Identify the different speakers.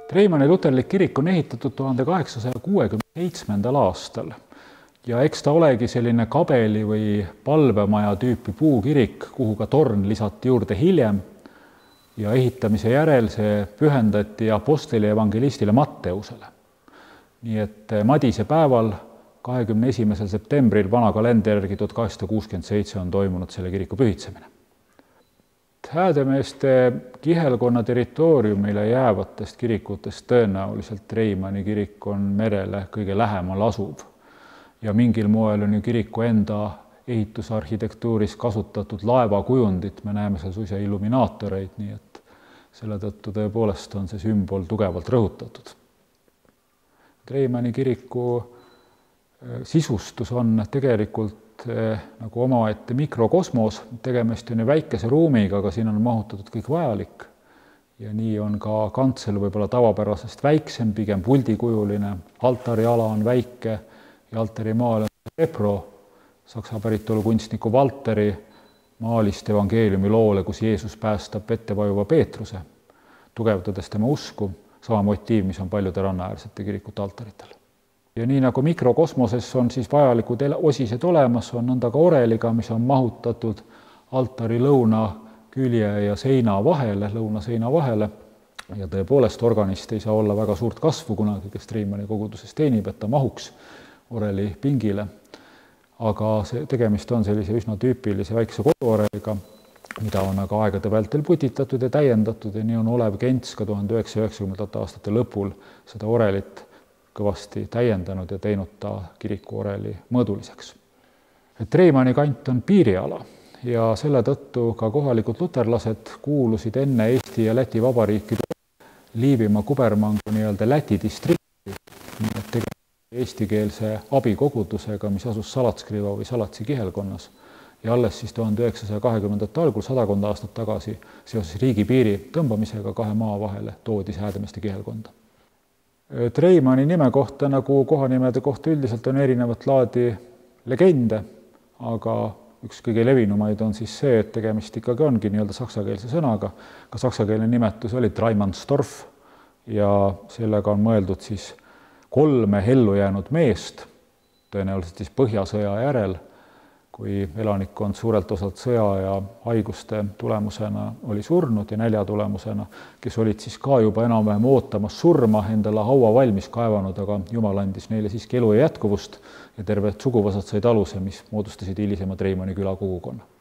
Speaker 1: Treimanni luterlik kirik on ehitatud 1867. aastal ja eks ta olegi selline kabeli või palvemaja tüüpi puukirik, kuhu ka torn lisati juurde hiljem ja ehitamise järel see pühendati apostli evangelistile Matteusele. Nii et Madise päeval 21. septembril vana kalendri järgi 1867 on toimunud selle kiriku pühitsemine. Häädemeeste kihelkonna territooriumile jäävatest kirikutest tõenäoliselt Treimanni kirik on merele kõige lähemal asuv ja mingil moel on ju kiriku enda ehitusarhitektuuris kasutatud laevakujundit, me näeme seal suisa illuminaatoreid, nii et selle tõttu tõepoolest on see sümbol tugevalt rõhutatud. Treimanni kiriku sisustus on tegelikult nagu omaette mikrokosmos, tegemist on ju väikese ruumiga, aga siin on mahutatud kõik vajalik ja nii on ka kantsel võib-olla tavapärasest väiksem, pigem puldikujuline, altari ala on väike ja altari maal on Repro, saksa päritolu kunstniku Valteri maalist evangeeliumi loole, kus Jeesus päästab vette vajuva Peetruse, tugevdades tema usku, sama motiiv, mis on paljude rannaäärsete kirikute altaritel. Ja nii nagu mikrokosmoses on siis vajalikud osised olemas, on nõnda ka oreliga, mis on mahutatud altari lõunakülje ja seina vahele, lõunaseina vahele. Ja tõepoolest organist ei saa olla väga suurt kasvu kunagi, kes Treimanni koguduses teenib, et ta mahuks oreli pingile. Aga tegemist on sellise üsna tüüpilise väikse koduoreliga, mida on aga aegade vältel putitatud ja täiendatud ja nii on Olev Kents ka 1990. aastate lõpul seda orelit kõvasti täiendanud ja teinud ta kiriku oreli mõõduliseks. Treimanni kant on piiriala ja selle tõttu ka kohalikud luterlased kuulusid enne Eesti ja Läti vabariiki Liivimaa kubermangu nii-öelda Läti distrikti, eestikeelse abikogudusega, mis asus Salatskriva või Salatsi kihelkonnas ja alles siis 1920. algul, sadakond aastat tagasi, seoses riigipiiri tõmbamisega kahe maa vahele toodi Häädemeeste kihelkonda. Treimanni nime kohta, nagu kohanimede kohta üldiselt on erinevat laadi legende, aga üks kõige levinumaid on siis see, et tegemist ikkagi ongi nii-öelda saksakeelse sõnaga. Ka saksakeelne nimetus oli Treimannstorf ja sellega on mõeldud siis 3 ellu jäänud meest, tõenäoliselt siis Põhjasõja järel, kui elanikkond suurelt osalt sõja ja haiguste tulemusena oli surnud ja nälja tulemusena, kes olid siis ka juba enam-vähem ootamas surma, endale haua valmis kaevanud, aga Jumal andis neile siiski elu ja jätkuvust ja terved suguvõsad said aluse, mis moodustasid hilisema Treimanni küla kogukonna.